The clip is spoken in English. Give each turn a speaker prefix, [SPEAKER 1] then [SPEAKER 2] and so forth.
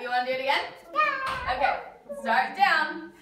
[SPEAKER 1] You want to do it again? Yeah. Okay. Start down.